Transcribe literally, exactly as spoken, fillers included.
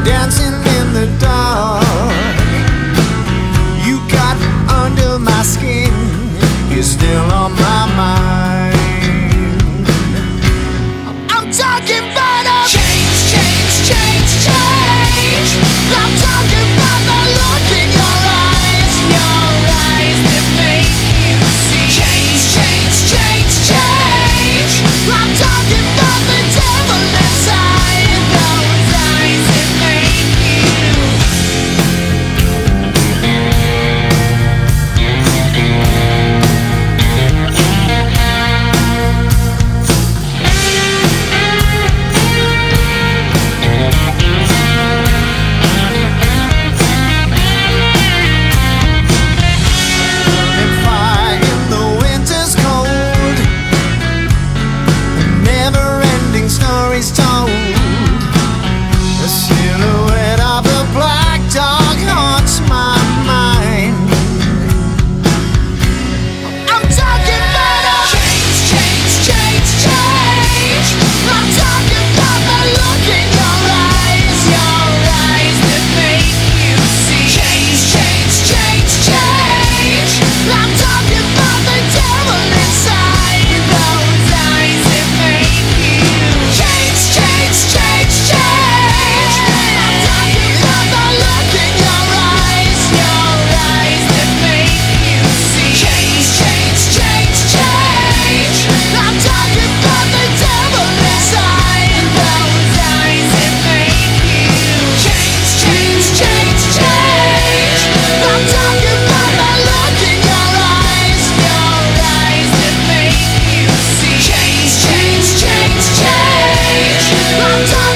dancing in the dark. You got under my skin, you're still on my mind. I'm talking about a change, change, change, change. I'm talking about the look in your eyes, your eyes that make you see. Change, change, change, change. I'm talking about the devil inside those eyes that make stories told. The silhouette of a black dog haunts my mind. I'm talking about a change, change, change, change. I'm talking about the look in your eyes, your eyes that make you see. Change, change, change, change. I'm talking about the devil inside those eyes that make you change, change, change, change. I'm talking about the look in your eyes, your eyes that make you see. Change, change, change, change. I'm talking about the devil inside those eyes that make you change, change, change, change. I'm talking about the look in your eyes, your eyes that make you see. Change, change, change, change. I'm talking